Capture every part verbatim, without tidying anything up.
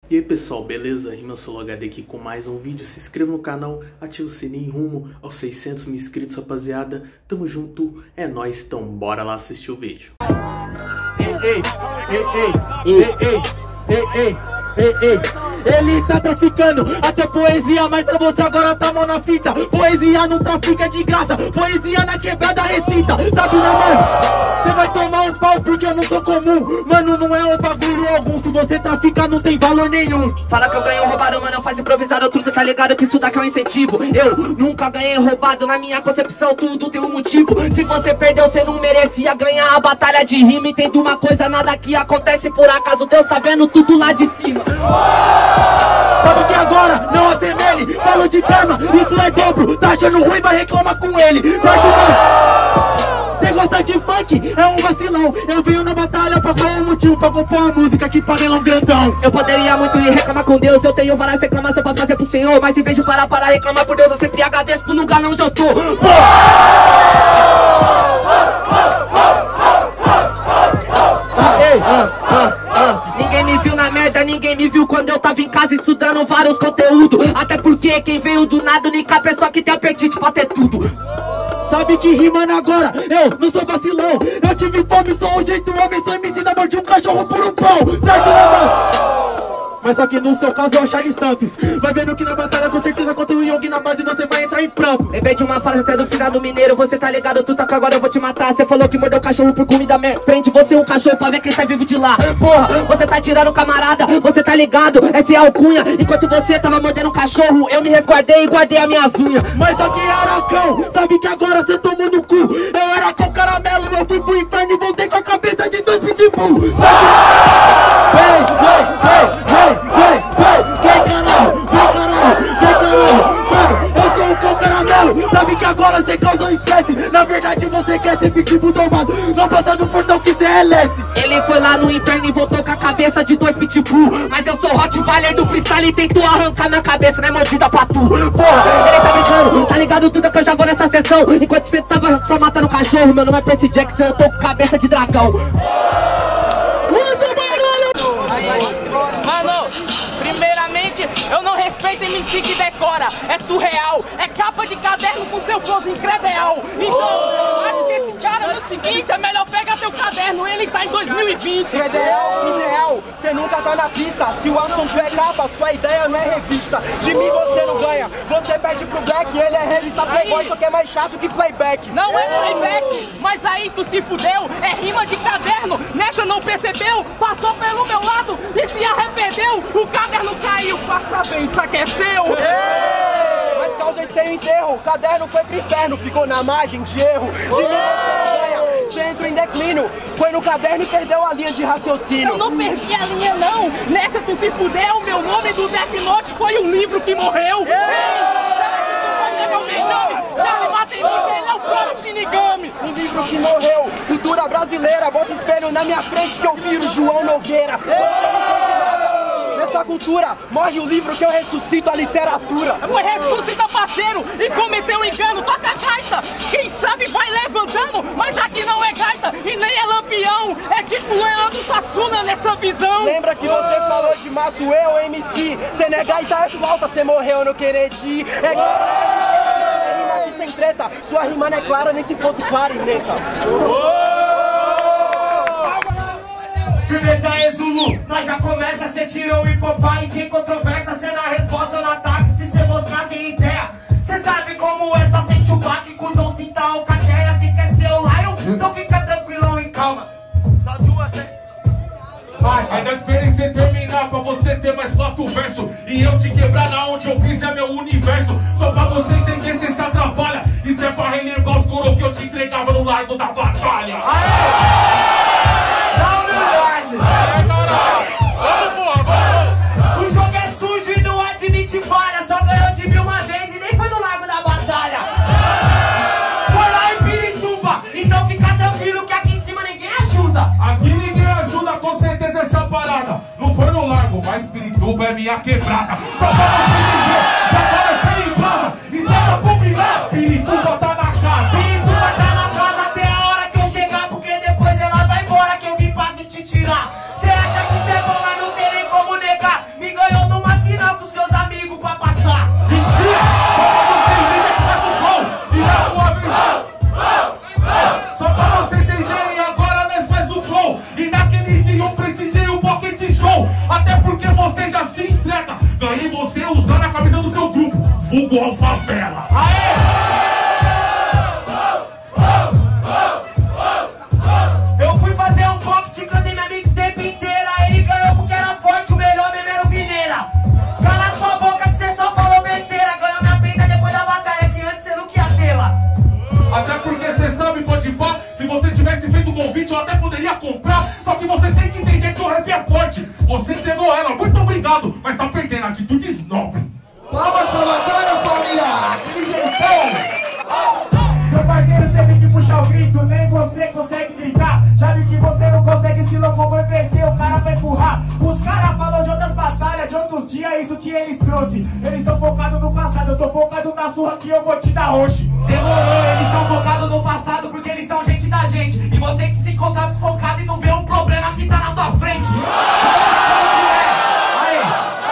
E aí pessoal, beleza? RimaSoloHD aqui com mais um vídeo. Se inscreva no canal, ativa o sininho rumo aos seiscentos mil inscritos, rapaziada. Tamo junto, é nóis, então bora lá assistir o vídeo. Ei, ei, ei, ei, ei, ei, ei, ei, ei, ei. Ele tá traficando até poesia, mas pra você agora tá mão na fita. Poesia não trafica de graça, poesia na quebrada recita. Sabe, né, mano? Você vai tomar um pau porque eu não sou comum. Mano, não é um bagulho algum. Se você traficar não tem valor nenhum. Fala que eu ganhei roubado, mano, eu faz improvisado. Outro tá ligado que isso daqui é um incentivo. Eu nunca ganhei roubado, na minha concepção tudo tem um motivo. Se você perdeu, você não merecia ganhar a batalha de rima. Entende uma coisa, nada que acontece por acaso. Deus tá vendo tudo lá de cima. Sabe que agora não assemelhe. Falo de karma, isso é dobro. Tá achando ruim, vai reclamar com ele. Certo, mano? Cê gosta de funk? É um vacilão. Eu venho na batalha pra qual o motivo? Pra compor uma música que panelão grandão. Eu poderia muito ir reclamar com Deus. Eu tenho várias reclamações pra fazer pro Senhor. Mas em vez de parar para reclamar por Deus, eu sempre agradeço pro lugar onde eu tô. Ei, ah, ah, ah. Ninguém me viu na merda, ninguém me viu quando eu tava em casa estudando vários conteúdos. Até porque quem veio do nada, única pessoa que tem apetite pra ter tudo. Sabe que rimando agora, eu não sou vacilão. Eu tive fome, sou um jeito homem, sou M C da morte um cachorro por um pão. Certo, né, mano? Mas só que no seu caso é o Charles Santos. Vai vendo que na batalha com certeza contra o Yogi na base você vai entrar em pranto. Lembrei de uma frase até do final do Mineiro. Você tá ligado, tu tá com agora eu vou te matar. Você falou que mordeu o cachorro por comida mer... Prende você um cachorro pra ver quem sai vivo de lá. Porra, você tá tirando camarada, você tá ligado, essa é a alcunha. Enquanto você tava mordendo um cachorro, eu me resguardei e guardei as minhas unhas. Mas só que Aracão, sabe que agora você tomou no cu. Eu era com caramelo, eu fui pro inferno e voltei com a cabeça de dois pitbull. Vem, vem, vem, vem, vem, vem, vem caralho, vem caralho, vem caralho. Mano, eu sou o cão caramelo, sabe que agora você causou estresse. Na verdade você quer ser pitbull domado, não passa do portão que você é leste. Ele foi lá no inferno e voltou com a cabeça de dois pitbull. Mas eu sou Rottweiler do freestyle e tentou arrancar minha cabeça, né, mordida pra tu. Porra, ele tá brincando, tá ligado tudo que eu já vou nessa sessão. Enquanto você tava só matando cachorro, meu nome é Percy Jackson, eu tô com cabeça de dragão. Mano, primeiramente, eu não respeito M C que decora, é surreal, é capa de caderno com seu flowzinho credeal. Então, acho que esse cara, no seguinte, é melhor pegar teu caderno, ele tá em dois mil e vinte. Credeal, ideal, cê nunca tá na pista, se o assunto é capa, sua ideia não é revista. De mim você não ganha, você perde pro Black, ele é revista Playboy, só que é mais chato que playback. Não é playback, mas aí tu se fudeu, é rima de caderno, nessa não percebeu, passou pelo meu lado e se arrependeu, o caderno caiu, passa bem, isso aqui é seu. Mas causei sem enterro, o caderno foi pro inferno, ficou na margem de erro. De mim você não ganha, você entrou em declínio, foi no caderno e perdeu a linha de raciocínio. Eu não perdi a linha não, nessa tu se fudeu, meu nome do Death Note foi um livro que morreu. Ele é o próprio Shinigami. Um livro que morreu, cultura brasileira, bota o espelho na minha frente que eu viro João Nogueira. Você não pode nada nessa cultura, morre o livro que eu ressuscito a literatura. Eu ressuscita parceiro e cometeu um engano, toca a gaita. Quem sabe vai levantando, mas aqui não é gaita e nem é lampião. É tipo Leandro Sassuna nessa visão. Lembra que você falou de mato eu, M C? Cê não é gaita, é flauta, cê morreu no Kennedy. É rima aqui sem treta, sua rima não é clara nem se fosse clarineta. Firmeza é Zulu, nós já começa, cê tirou o hipopai sem controvérsia, cê na resposta ou no ataque, se cê mostrar sem ideia. Cê sabe como é, só sente o baque, cuzão, sinta a alcateia. Se quer ser o Lion, então fica tranquilão e calma. Só duas, né? Ainda esperei cê terminar pra você ter mais quatro versos e eu te quebrar na onde eu fiz é meu universo. Só pra você entender cê se atrapalha, isso é pra relembrar os coro que eu te entregava no largo da batalha. O jogo é sujo e não admite falha, só ganhou de mim uma vez e nem foi no largo da batalha. Foi lá em Pirituba, então fica tranquilo que aqui em cima ninguém ajuda. Aqui ninguém ajuda, com certeza essa parada. Não foi no largo, mas Pirituba é minha quebrada. Só pra você entender, que agora você embrasa e sai da pupilar. Pirituba tá na casa. Pirituba tá na casa até a hora que eu chegar, porque depois ela vai embora que eu vim pra te tirar. Cê acha que cê é bom, mas não tem nem como negar. Me ganha vulgo Alfavela. Aê! Eu fui fazer um pocket, cantei minha mixtape inteira. Ele ganhou porque era forte, o melhor mesmo era o Vineira. Cala sua boca que você só falou besteira. Ganhou minha peita depois da batalha, que antes você não queria tê-la. Até porque você sabe, pode pá, se você tivesse feito o convite eu até poderia comprar. Só que você tem que entender que o rap é forte. Você entregou ela, muito obrigado, mas tá perdendo atitudes nobres. Palmas pra batalha, família! Aquele jeitão! Seu parceiro teve que puxar o grito, nem você consegue gritar. Já vi que você não consegue se locomover, o cara vai empurrar. Os caras falam de outras batalhas, de outros dias, isso que eles trouxe. Eles estão focados no passado, eu tô focado na surra que eu vou te dar hoje. Demorou, eles estão focados no passado porque eles são gente da gente. E você que se encontra desfocado e não vê o problema que tá na tua frente. Aí!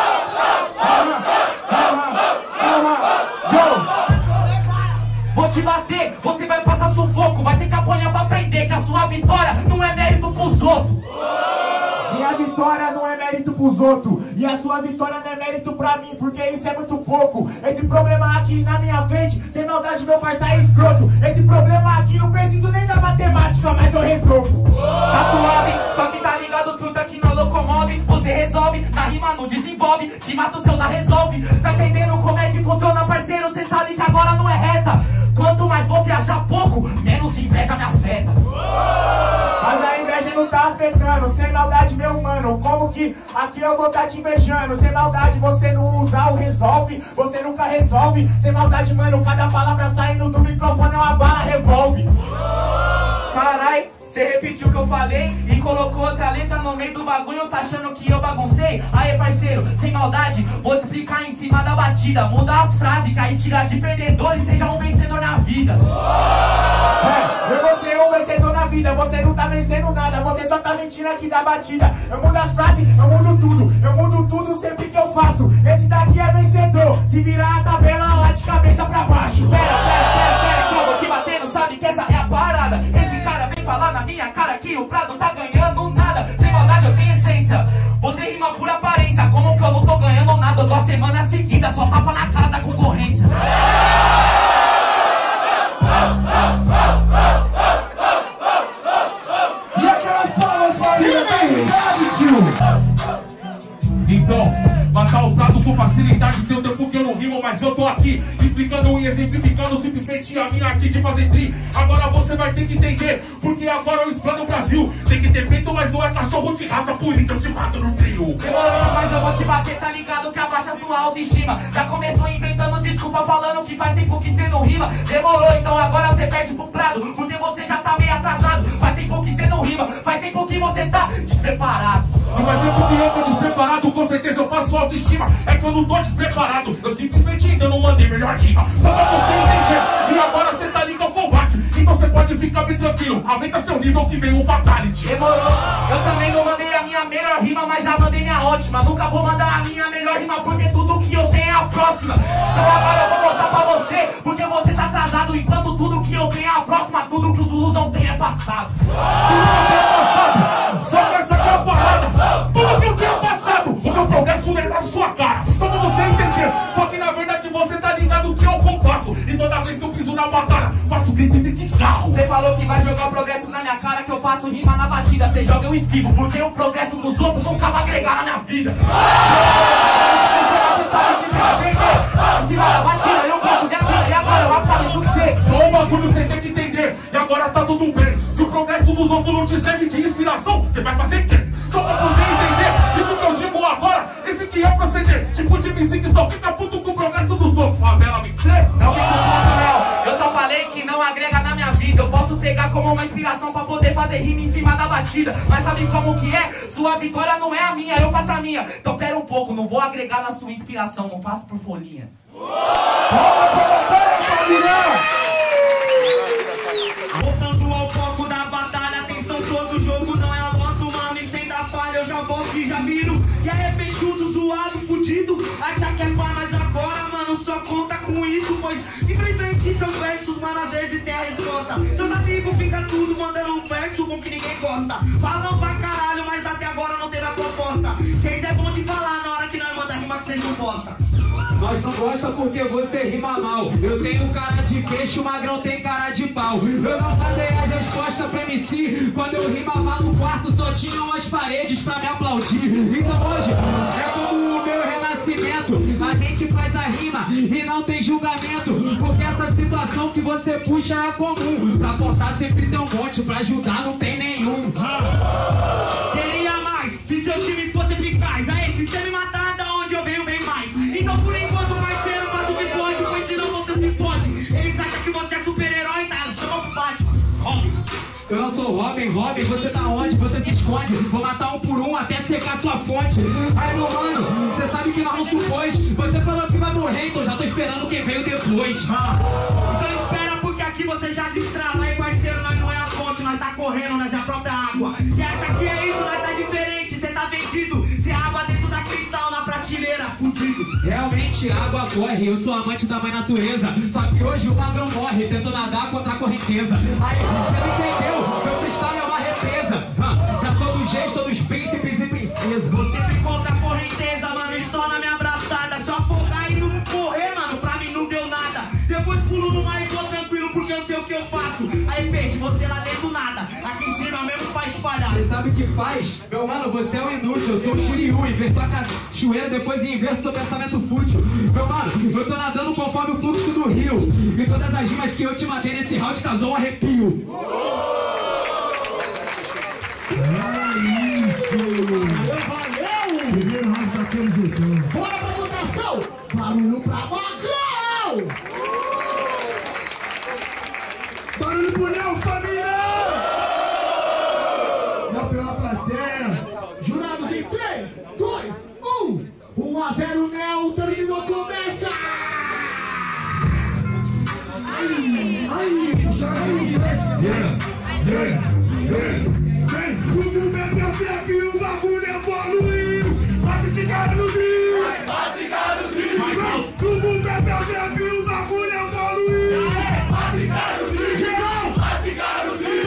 Joe! Vou te bater, você vai passar sufoco. Vai ter que apanhar pra aprender que a sua vitória não é mérito pros outros. Minha vitória não é mérito pros outros. E a sua vitória não é mérito pra mim, porque isso é muito pouco. Esse problema aqui na minha frente, sem maldade meu parceiro é escroto. Esse problema aqui não preciso nem da matemática, mas eu resolvo. Tá suave, só que tá ligado tudo aqui não locomove. Você resolve, na rima não desenvolve. Te mata os seus, a resolve. Tá entendendo como é que funciona, parceiro? Cê sabe que agora não é reta. Quanto mais você achar pouco, menos inveja me afeta. Mas a inveja não tá afetando, sem maldade meu mano. Como que aqui eu vou tá te invejando? Sem maldade você não usa o resolve, você nunca resolve. Sem maldade mano, cada palavra saindo do microfone é uma bala revolve. Carai, você repetiu o que eu falei e colocou outra letra no meio do bagulho, tá achando que eu baguncei? Aê parceiro, sem maldade, vou te explicar em cima da batida. Muda as frases, que aí tira de perdedor e seja um vencedor na vida. É, eu vou ser um vencedor na vida, você não tá vencendo nada, você só tá mentindo aqui da batida. Eu mudo as frases, eu mudo tudo, eu mudo tudo sempre que eu faço. Esse daqui é vencedor, se virar a tabela lá de cabeça pra baixo. Pera, pera, pera, pera, que eu vou te batendo, sabe que essa é a parada. Esse cara vem falar na minha cara que o Prado tá ganhando nada. Sem maldade eu tenho essência, você rima por aparência. Como que eu não tô ganhando nada, eu tô a semana seguida, só tapa na cara da concorrência. E aquelas palmas, família, bem Então, matar o Prado com facilidade, tem o tempo que eu não rimo, mas eu tô aqui explicando e exemplificando simplesmente a minha arte de fazer tri. Agora você vai ter que entender, porque agora eu explano o Brasil. Tem que ter peito, mas não é cachorro de raça, por isso eu te mato no trio. Demorou, mas eu vou te bater, tá ligado que abaixa sua autoestima. Já começou inventando desculpa, falando que faz tempo que cê não rima. Demorou, então agora você perde pro Prado, porque você já tá meio atrasado. Faz tempo que cê não rima, faz tempo que você tá despreparado. Não faz tempo que eu tô despreparado, com certeza eu faço autoestima. É que eu não tô despreparado, eu simplesmente ainda não mandei melhor rima. Só pra você entender, e agora você tá ligado ao combate. Então você pode ficar bem tranquilo, aumenta seu nível que vem o fatality. Demorou, eu também não mandei a minha melhor rima, mas já mandei minha ótima. Nunca vou mandar a minha melhor rima, porque tudo que eu tenho é a próxima. Então agora eu vou mostrar pra você, porque você tá atrasado. Enquanto tudo que eu tenho é a próxima, tudo que os Zulus não têm é passado. Tudo que é passado, só que essa aqui é a parada. Tudo que eu tenho é passado, o meu progresso não é na sua cara. Só pra você entender, só que na verdade você tá ligado que é o compasso. E toda vez que eu piso na batalha, faço grito de descarro. Você falou que vai jogar o progresso na minha cara, que eu faço rima na batida. Você joga eu esquivo, porque o progresso dos outros nunca vai agregar na minha vida. Você sabe que você vai perder. Em cima da batida, eu boto daqui e agora eu apago você. Só um bagulho você tem que entender, e agora tá tudo bem. Se o progresso dos outros não te serve de inspiração, você vai fazer o quê? Só pra você entender, isso que eu digo agora, esse que é o proceder. Tipo de M C que só fica puto com o progresso dos outros. Favela me ser? Não vem com ponto, não. Eu só falei que não agrega na minha vida. Eu posso pegar como uma inspiração pra poder fazer rima em cima da batida. Mas sabe como que é? Sua vitória não é a minha, eu faço a minha. Então pera um pouco, não vou agregar na sua inspiração, não faço por folhinha. Voltando ao foco da batalha, atenção, todo jogo não é a moto, mano, e sem dar falha eu já volto e já viro. E aí, peixudo, zoado, fudido, acha que é pá, mas agora, mano, só conta com isso, pois simplesmente seus versos, mano, às vezes tem a resposta. Seus amigos ficam tudo mandando um verso bom que ninguém gosta. Falam pra caralho, mas até agora não teve a proposta. Vocês é bom de falar na hora que nós manda rima que vocês não gostam. Nós não gosta porque você rima mal. Eu tenho cara de peixe, o Magrão tem cara de pau. Eu não mandei as respostas pra M C. Quando eu rimava no quarto só tinham as paredes pra me aplaudir. Então hoje é como o meu renascimento. A gente faz a rima e não tem julgamento, porque essa situação que você puxa é comum. Pra portar sempre tem um monte, pra ajudar não tem nenhum. Queria mais, se seu time fosse eficaz. Aí, se você me matar, da onde eu venho, vem mais. Então por enquanto, parceiro, faz o que pode, pois senão você se pode. Eles acham que você é super-herói, tá? Chama pro Batman. Robin. Eu não sou Robin, Robin, você tá onde? Você se esconde. Vou matar um por um até secar sua fonte. Aí, meu mano, você sabe que nós não supôs. Você falou que vai morrer, então já tô esperando quem veio depois. Ah. Então espera, porque aqui você já destrava. Aí, parceiro, nós não é a fonte, nós tá correndo, nós é a própria água. Você acha que é isso, nós tá diferente, você tá vendido. Você é água dentro da cristal na prateleira, fudido. Realmente a água corre, eu sou amante da mãe natureza. Só que hoje o Magrão morre, tento nadar contra a correnteza. Aí, você não entendeu? Meu cristal é uma represa. ah, Já sou dos reis, todos príncipes e princesas. Você ficou com a correnteza, mano, e só na minha abraçada. Se eu afogar e não morrer, mano, pra mim não deu nada. Depois pulo no mar e vou tranquilo, porque eu sei o que eu faço. Aí, peixe, você lá dentro nada. Aqui em cima mesmo pra espalhar. Você sabe o que faz? Meu mano, você é um inútil, eu sou o Shiryu. Inverto a cachoeira, depois inverto seu pensamento fútil. Meu mano, eu tô nadando conforme o fluxo do rio. E todas as rimas que eu te matei nesse round causou um arrepio. Valeu, valeu! Primeiro round daquele jeitão. Bora pra votação! Barulho pra Magrão! Barulho pro Neo, família! Não pela plateia. Jurados em três, dois, um. um a zero, Neo, terminou, começa! Ai, ai, joga aí, gente! Yeah, yeah, yeah. Vem, fumo, bebe, bebe, o bagulho evoluiu. Passa cigarro no grill. Passa cigarro no grill. Vem, fumo, bebe, bebe, o bagulho evoluiu. Passa cigarro no grill. Geral, passa cigarro no grill.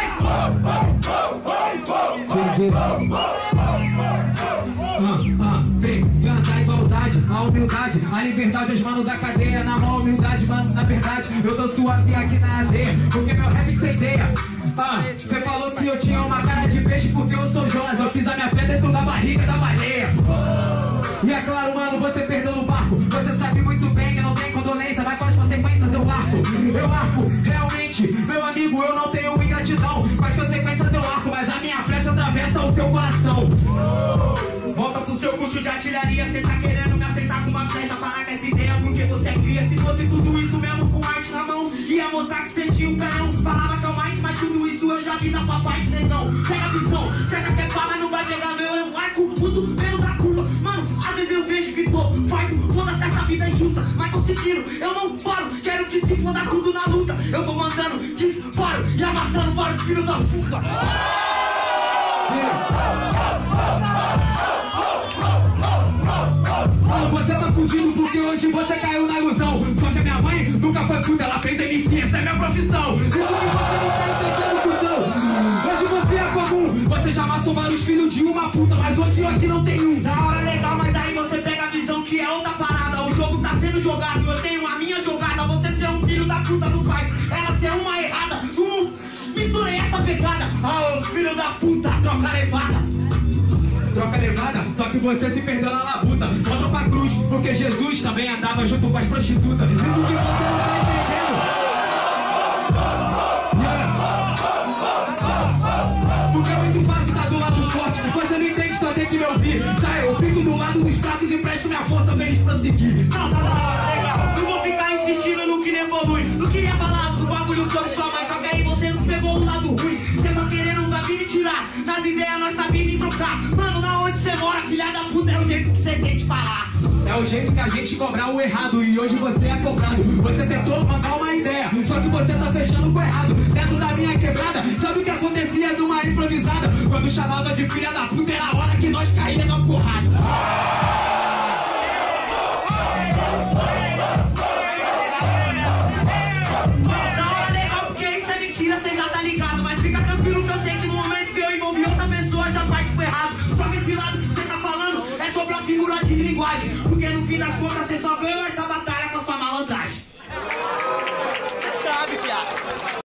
Vem. Ah, ah, vem, canta a igualdade, a humildade, a liberdade, os manos da cadeia. Na maior humildade, mano, na verdade, eu tô suave aqui na aldeia, porque meu rap incendeia. Ah, você falou que eu tinha uma cara de peixe porque eu sou Jonas. Eu fiz a minha fé dentro da barriga da baleia. E é claro, mano, você perdeu no barco. Você sabe muito bem que não tem condolência, vai com as consequências eu arco. Eu arco, realmente, meu amigo, eu não tenho ingratidão. Com as consequências eu arco, mas a minha flecha atravessa o seu coração. Volta pro seu curso de artilharia. Cê tá querendo me acertar com uma flecha. Parar com essa ideia porque você é cria. Se fosse tudo isso mesmo com arte na mão, ia mostrar que você tinha um canhão. Falava que é o mais, mas tudo isso eu já vi da sua parte, negão. Pega a visão, certa que é pá, mas não vai pegar meu. Eu arco muito menos da curva. Mano, às vezes eu vejo que tô farto. Foda-se essa vida injusta, mas conseguindo, eu não paro. Quero que se foda tudo na luta. Eu tô mandando disparo e amassando vários filhos da puta. Você tá fudido porque hoje você caiu na ilusão. Só que a minha mãe nunca foi puta, ela fez M C, essa é minha profissão. Isso que você não tá entendendo, cuzão. Hoje você é comum, você já matou vários filhos de uma puta, mas hoje eu aqui não tenho um. Da hora legal, mas aí você pega a visão que é outra parada. O jogo tá sendo jogado, eu tenho a minha jogada. Você ser um filho da puta não faz, ela ser uma errada. Não misturei essa pegada. Ah, os filhos da puta, troca levada. Troca levada, só que você se perdeu na labuta. Volta pra cruz, porque Jesus também andava junto com as prostitutas. Isso que você não tá entendendo. Yeah. Porque é muito fácil estar do lado forte. Você não entende, só tem que me ouvir. Tá, eu fico do lado dos fracos e presto minha força pra eles prosseguir. Não, não, não, legal. Não vou ficar insistindo no que não evolui. Não queria falar do bagulho sobre sua mãe, só que aí você não pegou o lado ruim. Você tá querendo vai vir me tirar. Nas ideias nós sabíamos me trocar. Mano, na onde você mora, filha da puta, é o jeito que você tem de falar. É o jeito que a gente cobrar o errado. E hoje você é cobrado. Você tentou mandar uma ideia, só que você tá fechando com o errado. Dentro da minha quebrada, sabe o que acontecia numa improvisada? Quando chamava de filha da puta, era a hora que nós caía na porrada. Da hora legal, porque isso é mentira, você já tá ligado. Mas fica tranquilo que eu sei que no momento que eu envolvi outra pessoa já parte pro errado. Só que esse lado que você tá falando é sobre a figura de linguagem. Porque no fim das contas cê só ganha essa